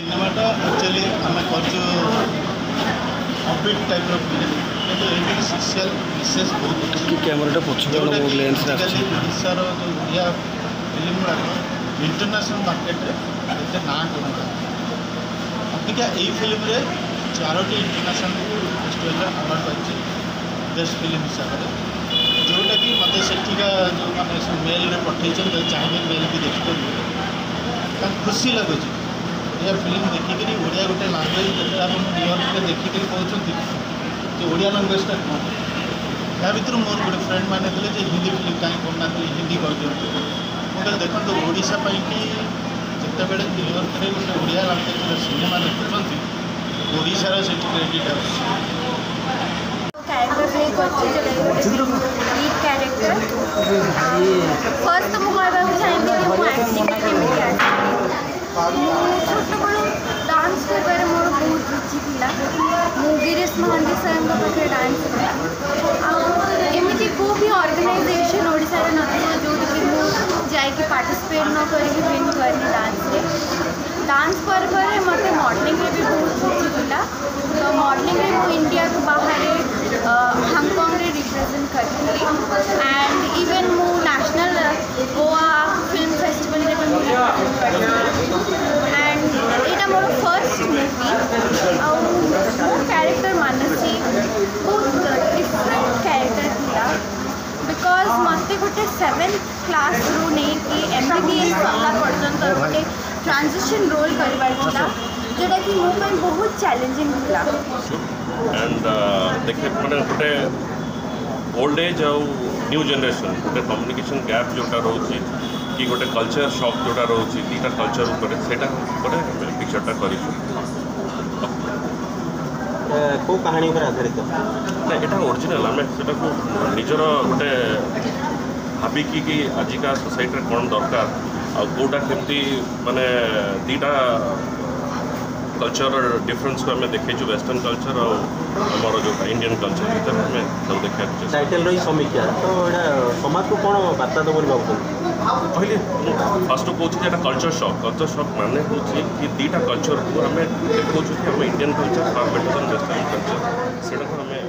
सिनेमाटा actually आम कर update type film social विशेष बहुत अच्छी कैमराटा पछुआ लेंस आजिकल ओडिशार जो ओडिया फिल्म गुड़ाक इंटरनेशनल मार्केट में ना करा अबिका यही फिल्म रे 4टी इंटरनेशनल फेस्टिवल अवार्ड पाई बेस्ट फिल्म हिसाब से जोटा कि मत सेठिका जो मैंने मेल में पठे चाहिए मेल भी देखिए खुशी लगुच ओडिया फिल्म देखिकी ओडिया गोटे लांगुएज जो आप न्यूयर्क देखिक कहते कि ओडिया लांगुएजटा कौन या भर मोर गोटे फ्रेंड मैंने थे हिंदी फिल्म कहीं करना हिंदी कर दिखाँ मुझे देखो ओडिशा कि जितेबले न्यूयर्क में गोटे ओडिया लांगुएज सिनेमा देखुं ओडिशार से क्रेडिट फर्स्ट तो मुझे चाहिए छोट बड़ू डांस कर मोर बहुत रुचि थी गिरीश महांती सर पाखे डांस एमती को भी ऑर्गेनाइजेशन ओडिशा रे नथिबो जोटी कि जाइए पार्टिसिपेट न करी विन करनी डांस पर मत मॉडलिंग में भी बहुत रुचि था तो मॉडलिंग में मुझे इंडिया को बाहर हांगकांग रे रिप्रेजेंट करती एंड इवन मु नेशनल गोवा फिल्म फेस्टिवल रे भी एंड यहाँ मोर फर्स्ट मूवी मो कैरेक्टर मानसी बहुत डिफरेंट कैरेक्टर था बिकॉज मत गोटे 7th क्लास रू नहीं कि MBBS सरला पर्यंत गोटे ट्रांजिशन रोल करवार था जोटा कि मो पे बहुत चैलेंजिंग था एंड देखिए मैंने गोटे ओल्ड एज आउ न्यू जनरेशन गोटे कम्युनिकेशन गैप जोटा रोचे कि गोटे कल्चर शॉक जोटा रोचे दीटा कल्चर उपर पिक्चरटा कर को कहानी पर आधारित ना यहाँ ओरिजिनाल आम से निजर गोटे भाविकी कि आजिका सोसाइटी कौन दरकार आउटा केमती माने दीटा कल्चर डिफरेंस को आम देखे वेस्टर्न कल्चर और जो इंडियन कल्चर भर आम सब देखा टाइटल रही समीक्षा तो यहाँ समाज को कौन बार्ता दब भावुँ कहली फर्स्ट कहूँ कल्चर शॉक माने हूँ कि दीटा कल्चर को आम देखा कि आम Indian culture better than western culture से